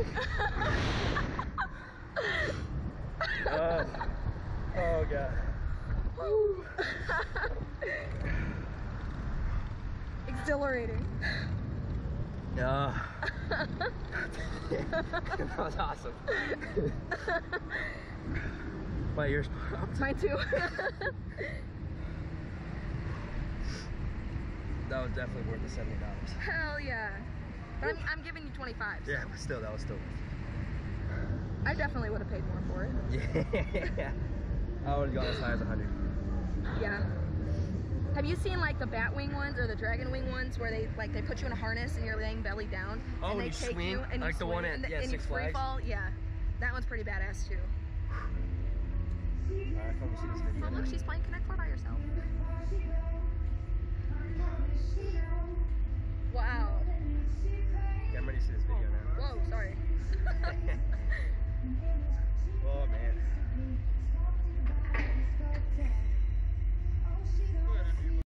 Oh god. Exhilarating. That was awesome. My ears popped. Mine too. That was definitely worth the $70. Hell yeah. But I'm giving you 25. So. Yeah, but still, that was still worth I definitely would have paid more for it. Yeah. I would have gone as high as 100. Yeah. Have you seen like the bat wing ones or the dragon wing ones where they put you in a harness and you're laying belly down? Oh, and they you take swing? you and Like you the one at and you Six free Flags? fall? Yeah. That one's pretty badass too. Alright, come see this video. Oh look, she's playing Connect 4 by herself. Wow. Yeah, I'm ready to see this video now. Whoa, sorry.